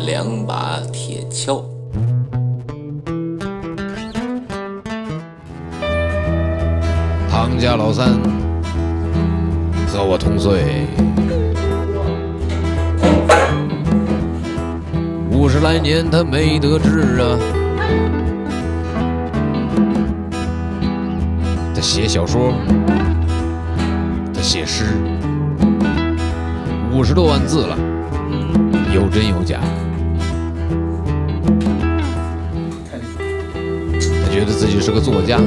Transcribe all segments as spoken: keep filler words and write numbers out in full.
两把铁锹。 唐家老三和我同岁，五十来年他没得志啊。他写小说，他写诗，五十多万字了，有真有假。他觉得自己是个作家，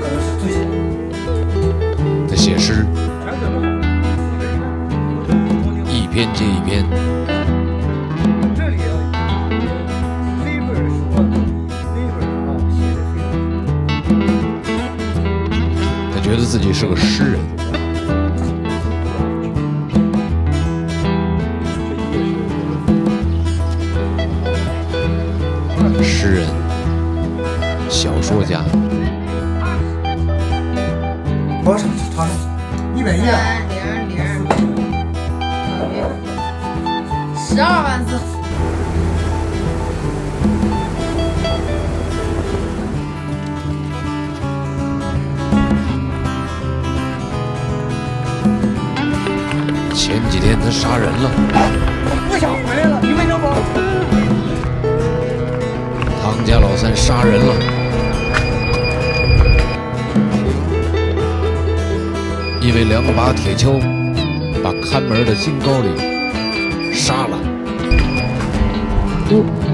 他写诗，一篇接一篇。他觉得自己是个诗人。诗人，小说家。 多少？长一百页。 零零十二万字。 前几天他杀人了。 我不想回来了，你为什么？ 唐家老三杀人了，因为两把铁锹把看门的金高岭杀了。